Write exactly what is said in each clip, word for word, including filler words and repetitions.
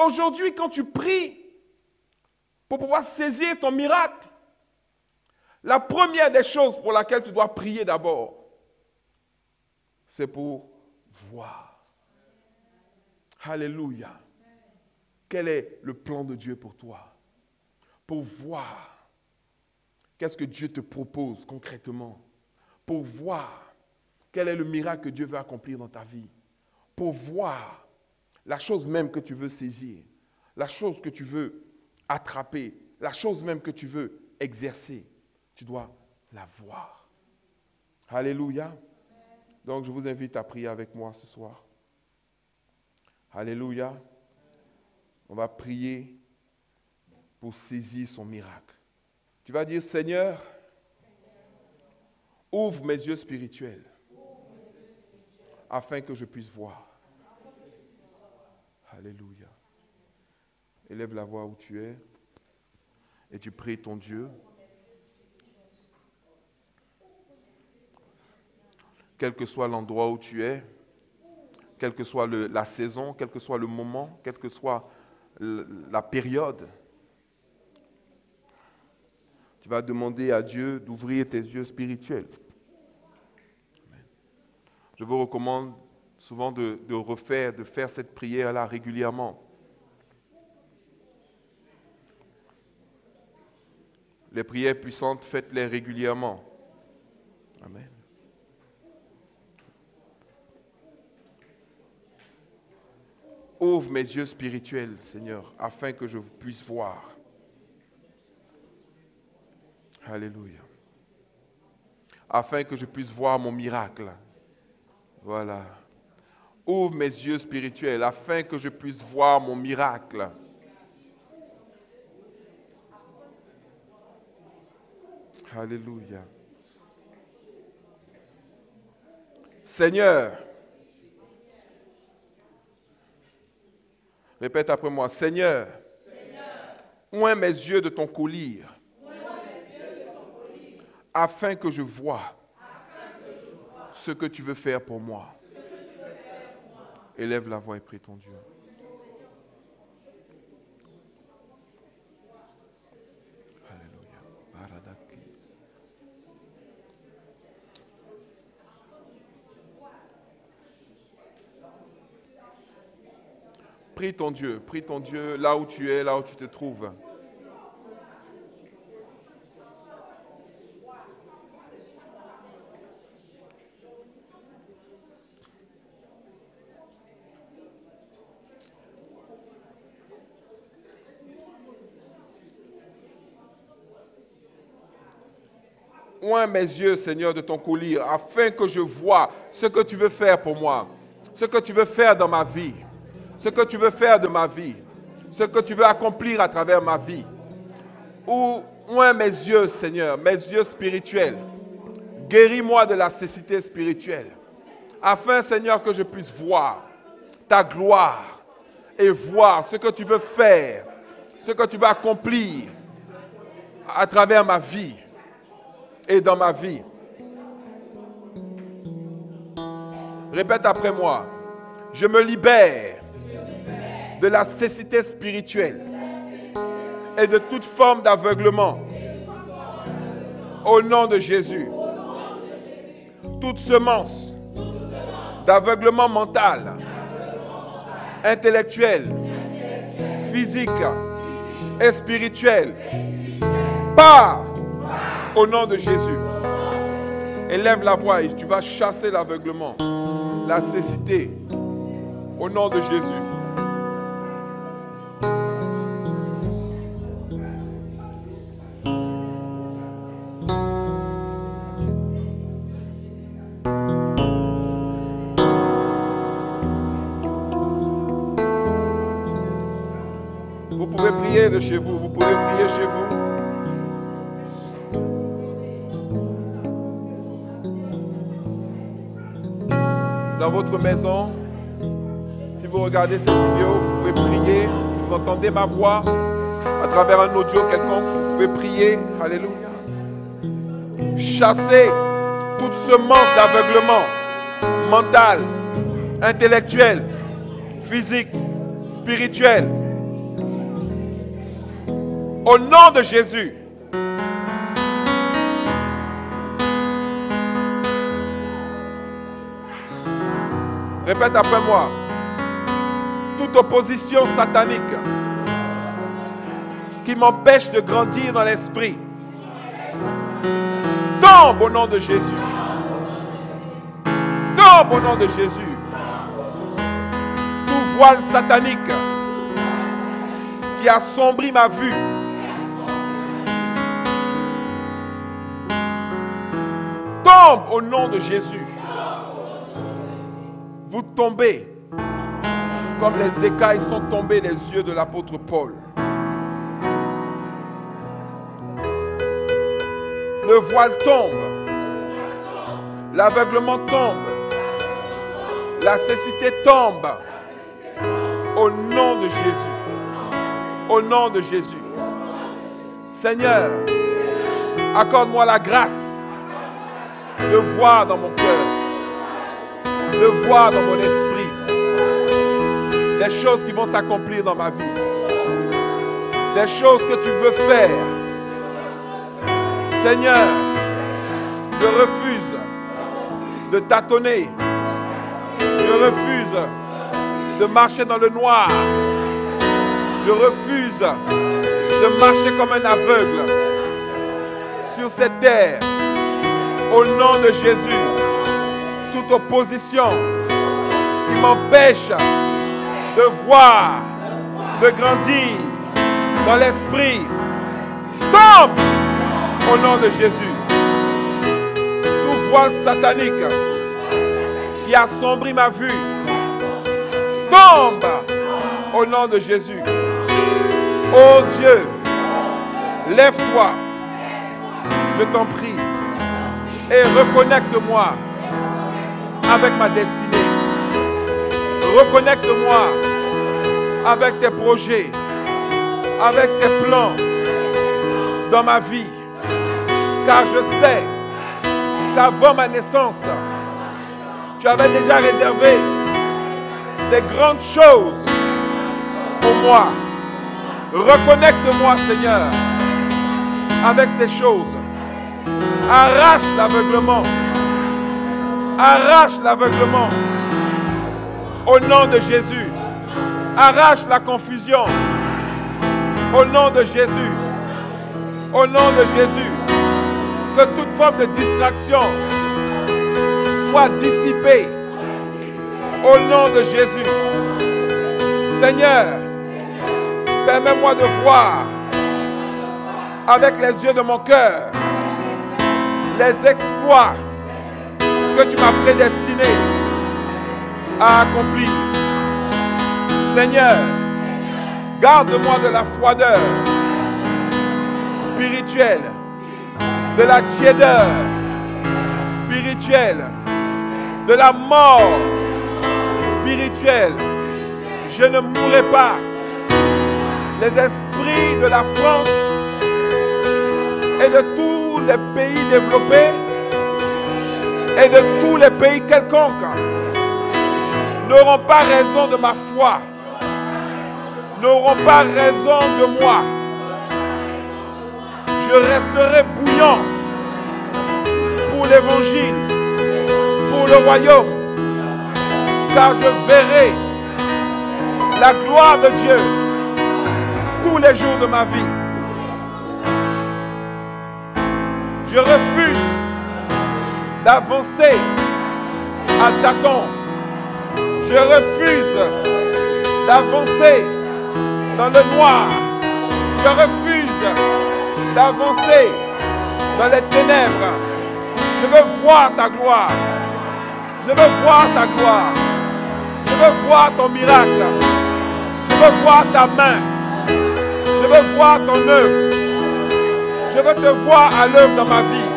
aujourd'hui, quand tu pries pour pouvoir saisir ton miracle, la première des choses pour laquelle tu dois prier d'abord, c'est pour voir. Alléluia. Quel est le plan de Dieu pour toi? Pour voir qu'est-ce que Dieu te propose concrètement. Pour voir quel est le miracle que Dieu veut accomplir dans ta vie. Pour voir la chose même que tu veux saisir, la chose que tu veux attraper, la chose même que tu veux exercer. Tu dois la voir. Alléluia. Donc je vous invite à prier avec moi ce soir. Alléluia. On va prier pour saisir son miracle. Tu vas dire, Seigneur, ouvre mes yeux spirituels afin que je puisse voir. Alléluia. Élève la voix où tu es et tu pries ton Dieu. Quel que soit l'endroit où tu es, quelle que soit le, la saison, quel que soit le moment, quelle que soit le, la période, tu vas demander à Dieu d'ouvrir tes yeux spirituels. Amen. Je vous recommande souvent de, de refaire, de faire cette prière-là régulièrement. Les prières puissantes, faites-les régulièrement. Amen. Ouvre mes yeux spirituels, Seigneur, afin que je puisse voir. Alléluia. Afin que je puisse voir mon miracle. Voilà. Ouvre mes yeux spirituels afin que je puisse voir mon miracle. Alléluia. Seigneur, répète après moi, Seigneur, oins mes yeux de ton collier, afin que je vois ce que tu veux faire pour moi. Élève la voix et prie ton Dieu. Alléluia. Prie ton Dieu, prie ton Dieu là où tu es, là où tu te trouves. Oins mes yeux, Seigneur, de ton collier, afin que je vois ce que tu veux faire pour moi, ce que tu veux faire dans ma vie, ce que tu veux faire de ma vie, ce que tu veux accomplir à travers ma vie. Ou oins mes yeux, Seigneur, mes yeux spirituels. Guéris-moi de la cécité spirituelle, afin, Seigneur, que je puisse voir ta gloire et voir ce que tu veux faire, ce que tu veux accomplir à travers ma vie et dans ma vie. Répète après moi. Je me libère de la cécité spirituelle et de toute forme d'aveuglement. Au nom de Jésus. Toute semence d'aveuglement mental, intellectuel, physique et spirituel. Part au nom de Jésus. Élève la voix et tu vas chasser l'aveuglement, la cécité, au nom de Jésus. Vous pouvez prier de chez vous, vous pouvez prier chez vous. Dans votre maison, si vous regardez cette vidéo, vous pouvez prier. Si vous entendez ma voix à travers un audio quelconque, vous pouvez prier. Alléluia. Chassez toute semence d'aveuglement mental, intellectuel, physique, spirituel. Au nom de Jésus. Répète après moi. Toute opposition satanique qui m'empêche de grandir dans l'esprit tombe au nom de Jésus. Tombe au nom de Jésus. Tout voile satanique qui assombrit ma vue tombe au nom de Jésus. Vous tombez comme les écailles sont tombées les yeux de l'apôtre Paul. Le voile tombe. L'aveuglement tombe. La cécité tombe. Au nom de Jésus. Au nom de Jésus. Seigneur, accorde-moi la grâce de voir dans mon cœur, de voir dans mon esprit les choses qui vont s'accomplir dans ma vie, les choses que tu veux faire. Seigneur, je refuse de tâtonner, je refuse de marcher dans le noir, je refuse de marcher comme un aveugle sur cette terre. Au nom de Jésus, toute opposition qui m'empêche de voir, de grandir dans l'esprit, tombe au nom de Jésus. Tout voile satanique qui assombrit ma vue, tombe au nom de Jésus. Oh Dieu, lève-toi, je t'en prie, et reconnecte-moi avec ma destinée. Reconnecte-moi avec tes projets, avec tes plans dans ma vie. Car je sais qu'avant ma naissance, tu avais déjà réservé des grandes choses pour moi. Reconnecte-moi, Seigneur, avec ces choses. Arrache l'aveuglement. Arrache l'aveuglement. Au nom de Jésus. Arrache la confusion. Au nom de Jésus. Au nom de Jésus. Que toute forme de distraction soit dissipée. Au nom de Jésus. Seigneur, permets-moi de voir avec les yeux de mon cœur les exploits que tu m'as prédestinés à accomplir. Seigneur, garde-moi de la froideur spirituelle, de la tiédeur spirituelle, de la mort spirituelle. Je ne mourrai pas. Les esprits de la France et de tous les pays développés et de tous les pays quelconques n'auront pas raison de ma foi, n'auront pas raison de moi. Je resterai bouillant pour l'évangile, pour le royaume, car je verrai la gloire de Dieu tous les jours de ma vie. Je refuse d'avancer à tâtons. Je refuse d'avancer dans le noir. Je refuse d'avancer dans les ténèbres. Je veux voir ta gloire. Je veux voir ta gloire. Je veux voir ton miracle. Je veux voir ta main. Je veux voir ton œuvre. Je veux te voir à l'œuvre dans ma vie.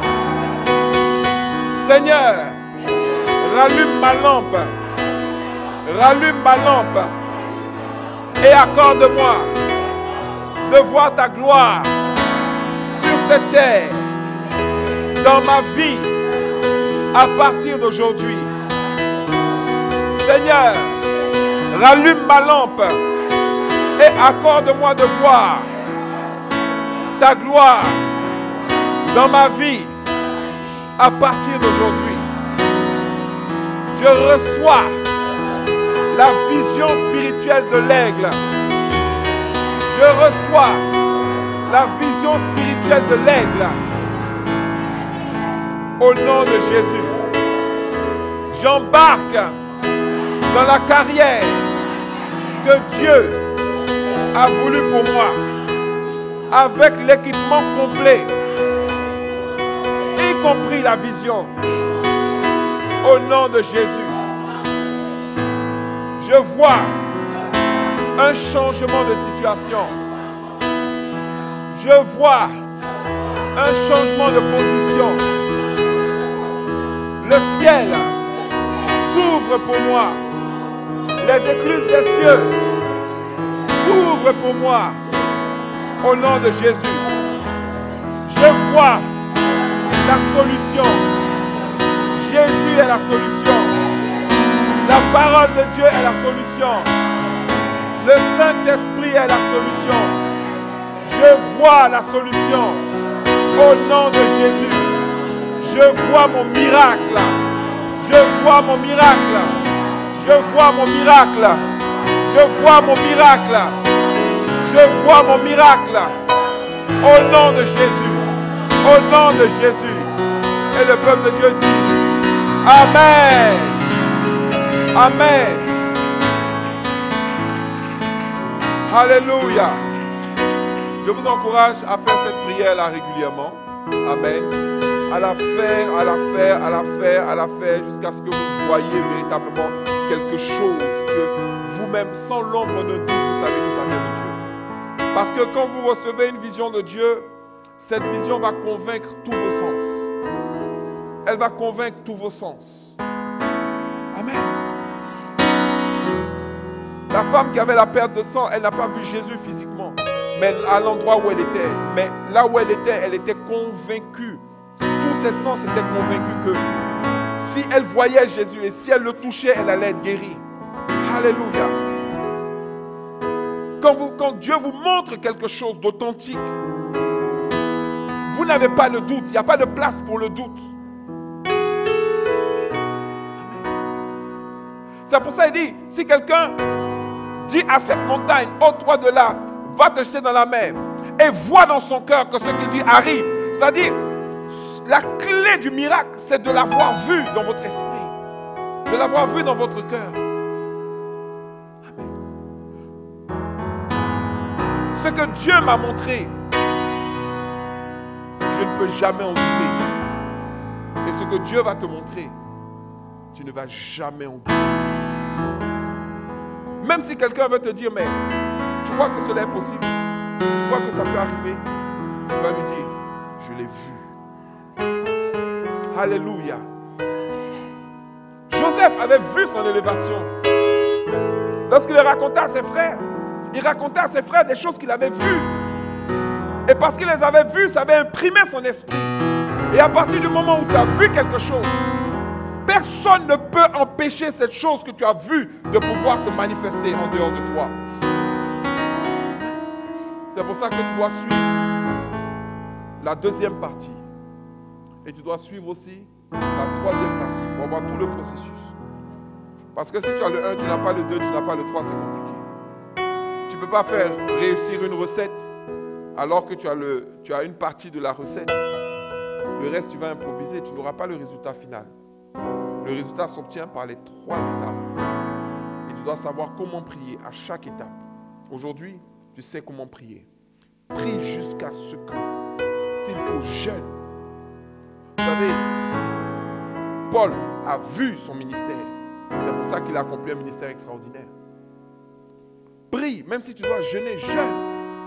Seigneur, rallume ma lampe. Rallume ma lampe. Et accorde-moi de voir ta gloire sur cette terre, dans ma vie, à partir d'aujourd'hui. Seigneur, rallume ma lampe et accorde-moi de voir ta gloire dans ma vie à partir d'aujourd'hui. Je reçois la vision spirituelle de l'aigle. Je reçois la vision spirituelle de l'aigle. Au nom de Jésus, j'embarque dans la carrière que Dieu a voulu pour moi, avec l'équipement complet, y compris la vision. Au nom de Jésus, je vois un changement de situation. Je vois un changement de position. Le ciel s'ouvre pour moi. Les écluses des cieux s'ouvrent pour moi. Au nom de Jésus, je vois la solution. Jésus est la solution. La parole de Dieu est la solution. Le Saint-Esprit est la solution. Je vois la solution. Au nom de Jésus, je vois mon miracle. Je vois mon miracle. Je vois mon miracle. Je vois mon miracle. Je vois mon miracle. Au nom de Jésus. Au nom de Jésus. Et le peuple de Dieu dit Amen. Amen. Alléluia. Je vous encourage à faire cette prière-là régulièrement. Amen. À la faire, à la faire, à la faire, à la faire, jusqu'à ce que vous voyez véritablement quelque chose que vous-même, sans l'ombre de doute, vous savez que ça vient de Dieu. Parce que quand vous recevez une vision de Dieu, cette vision va convaincre tous vos sens. Elle va convaincre tous vos sens. Amen. La femme qui avait la perte de sang, elle n'a pas vu Jésus physiquement, mais à l'endroit où elle était. Mais là où elle était, elle était convaincue. Tous ses sens étaient convaincus que si elle voyait Jésus et si elle le touchait, elle allait être guérie. Alléluia. Quand, vous, quand Dieu vous montre quelque chose d'authentique, vous n'avez pas le doute. Il n'y a pas de place pour le doute. C'est pour ça qu'il dit, si quelqu'un dit à cette montagne, ôte-toi de là, va te jeter dans la mer, et voit dans son cœur que ce qu'il dit arrive, c'est-à-dire, la clé du miracle, c'est de l'avoir vu dans votre esprit, de l'avoir vu dans votre cœur. Amen. Ce que Dieu m'a montré, je ne peux jamais en douter. Et ce que Dieu va te montrer, tu ne vas jamais en douter. Même si quelqu'un veut te dire, mais tu crois que cela est possible? Tu crois que ça peut arriver? Tu vas lui dire, je l'ai vu. Alléluia. Joseph avait vu son élévation. Lorsqu'il le racontait à ses frères, il racontait à ses frères des choses qu'il avait vues. Et parce qu'il les avait vues, ça avait imprimé son esprit. Et à partir du moment où tu as vu quelque chose, personne ne peut empêcher cette chose que tu as vue de pouvoir se manifester en dehors de toi. C'est pour ça que tu dois suivre la deuxième partie. Et tu dois suivre aussi la troisième partie pour avoir tout le processus. Parce que si tu as le un, tu n'as pas le deux, tu n'as pas le trois, c'est compliqué. Tu ne peux pas faire réussir une recette alors que tu as, le, tu as une partie de la recette. Le reste, tu vas improviser, tu n'auras pas le résultat final. Le résultat s'obtient par les trois étapes. Et tu dois savoir comment prier à chaque étape. Aujourd'hui, tu sais comment prier. Prie jusqu'à ce que, s'il faut, jeûne. Vous savez, Paul a vu son ministère. C'est pour ça qu'il a accompli un ministère extraordinaire. Prie, même si tu dois jeûner, jeûne.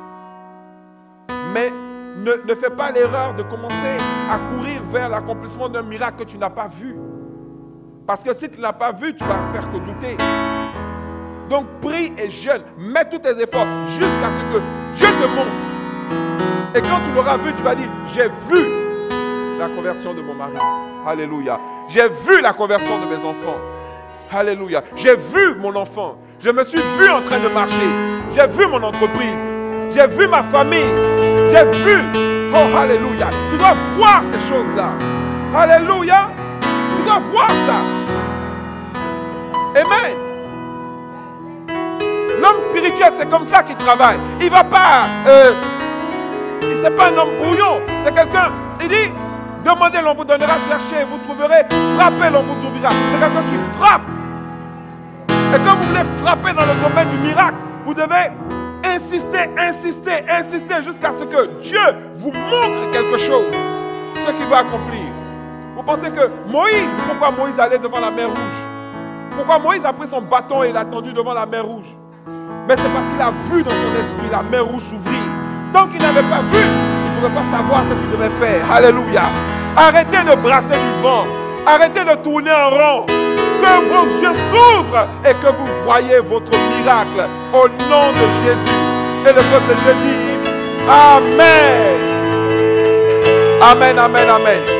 Mais ne, ne fais pas l'erreur de commencer à courir vers l'accomplissement d'un miracle que tu n'as pas vu. Parce que si tu ne l'as pas vu, tu vas faire que douter. Donc prie et jeûne. Mets tous tes efforts jusqu'à ce que Dieu te montre. Et quand tu l'auras vu, tu vas dire, j'ai vu la conversion de mon mari. Alléluia. J'ai vu la conversion de mes enfants. Alléluia. J'ai vu mon enfant. Je me suis vu en train de marcher. J'ai vu mon entreprise. J'ai vu ma famille. j'ai vu. Oh, alléluia. Tu dois voir ces choses-là. Alléluia. Tu dois voir ça. Amen. L'homme spirituel, c'est comme ça qu'il travaille. Il ne va pas... Euh, il n'est pas un homme brouillon. C'est quelqu'un... Il dit, demandez, l'on vous donnera, cherchez, vous trouverez. Frappez, l'on vous ouvrira. C'est quelqu'un qui frappe. Et quand vous voulez frapper dans le domaine du miracle, vous devez insister, insister, insister jusqu'à ce que Dieu vous montre quelque chose. Ce qu'il va accomplir. Vous pensez que Moïse, pourquoi Moïse allait devant la mer Rouge? Pourquoi Moïse a pris son bâton et il a tendu devant la mer Rouge? Mais c'est parce qu'il a vu dans son esprit la mer Rouge s'ouvrir. Tant qu'il n'avait pas vu, il ne pouvait pas savoir ce qu'il devait faire. Alléluia. Arrêtez de brasser du vent. Arrêtez de tourner en rond. Que vos yeux s'ouvrent et que vous voyez votre miracle au nom de Jésus. Et le peuple de Dieu dit Amen. Amen, amen, amen.